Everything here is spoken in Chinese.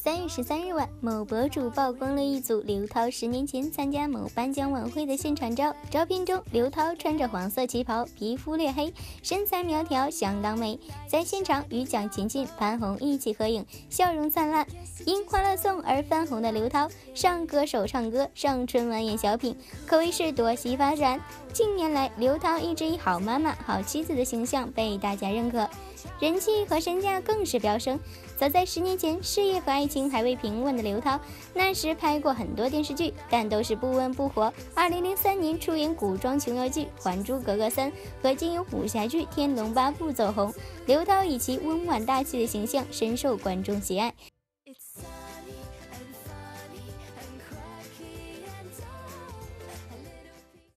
3月13日晚，某博主曝光了一组刘涛10年前参加某颁奖晚会的现场照。照片中，刘涛穿着黄色旗袍，皮肤略黑，身材苗条，相当美。在现场与蒋勤勤、潘虹一起合影，笑容灿烂。因《欢乐颂》而翻红的刘涛，上歌手唱歌，上春晚演小品，可谓是多栖发展。近年来，刘涛一直以好妈妈、好妻子的形象被大家认可，人气和身价更是飙升。早在10年前，事业和爱情还未平稳的刘涛，那时拍过很多电视剧，但都是不温不火。2003年出演古装琼瑶剧《还珠格格3》和金庸武侠剧《天龙八部》走红。刘涛以其温婉大气的形象深受观众喜爱，